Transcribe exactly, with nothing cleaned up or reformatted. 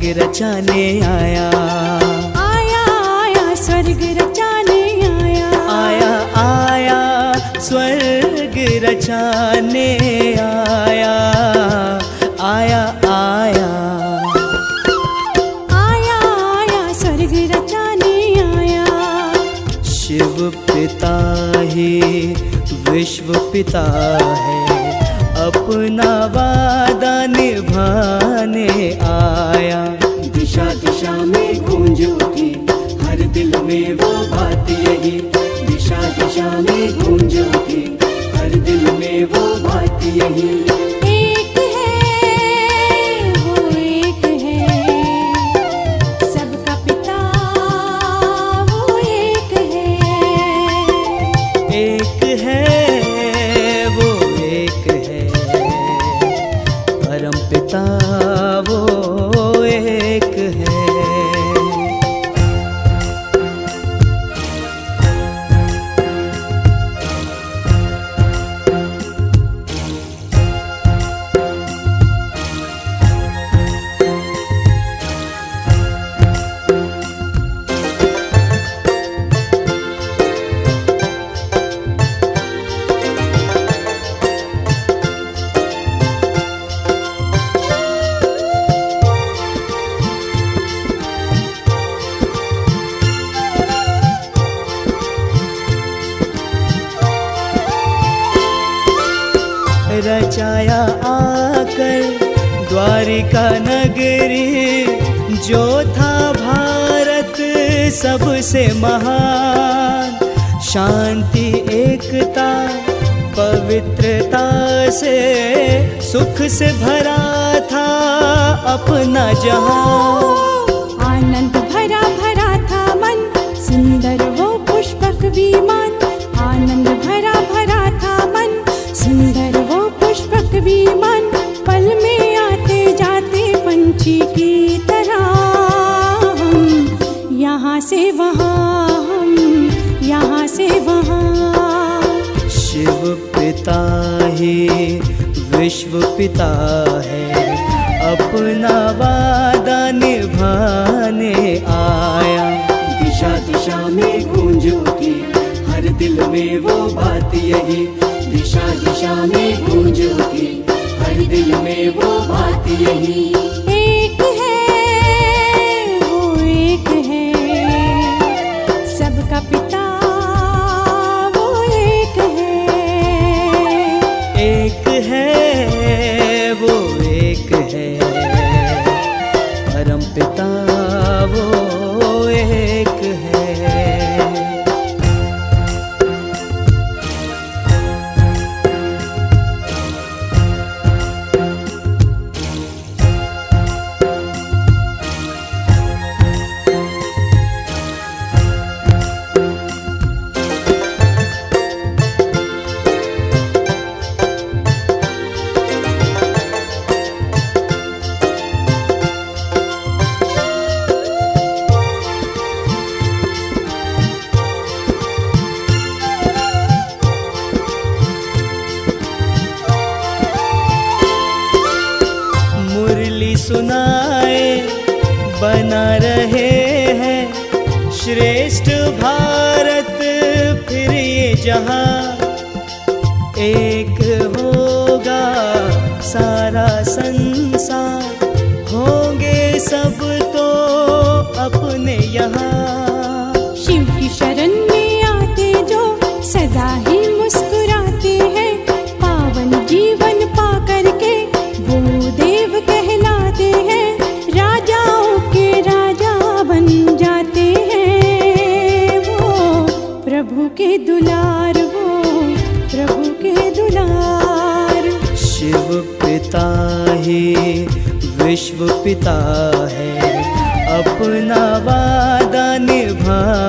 रचाने आया, आया आया स्वर्ग रचाने आया, आया आया स्वर्ग रचाने आया, आया आया आया आया स्वर्ग रचाने आया। शिव पिता ही विश्व पिता है, अपना वादा निभाने आया। दिशा दिशा में गूंज उठी, हर दिल में वो बात यही। दिशा दिशा में गूंज उठी, हर दिल में वो बात यही। एक है वो एक है, सबका पिता वो एक है। एक है वो एक है, परम पिता वो एक है। रचाया आकर द्वारिका नगरी, जो था भारत सबसे महान। शांति एकता पवित्रता से सुख से भरा था अपना जहां। आनंद भरा भरा था मन, सुंदर वो पुष्पक विमान। आनंद भरा भरा था मन, सुंदर वो पुष्पक विमान। पल में आते जाते पंछी की तरह, हम यहाँ से वहाँ, हम यहाँ से वहाँ। शिव पिता ही विश्व पिता है, अपना वादा निभाने आया। दिशा दिशा में गूंज उठी, हर दिल में वो बात यही। दिशा दिशा में गूंज उठी, हर दिल में वो बात यही। एक है वो एक है, सबका पिता वो एक है। एक है वो एक है, परम पिता वो एक है। सुनाए बना रहे हैं श्रेष्ठ भारत फिर ये जहां। एक होगा सारा संसार, होंगे सब तो अपने यहाँ। शिव की शरण में आते जो सदा ही मुस्कुराते हैं, पावन जीवन पा करके वो देव कहलाते हैं। राजाओं के राजा बन जाते हैं, वो प्रभु के दुलार, वो प्रभु के दुलार। शिव पिता ही विश्व पिता है, अपना वादा निभा